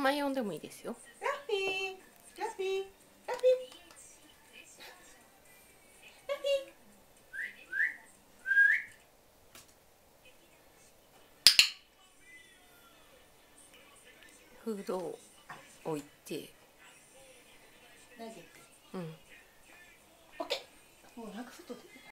名前呼んでもいいですよ。 ラッピー、ラッピー、ラッピー、ラッピフードを置いて、 ー。投げて。 うん。 オッケー。もうなんか外出てた。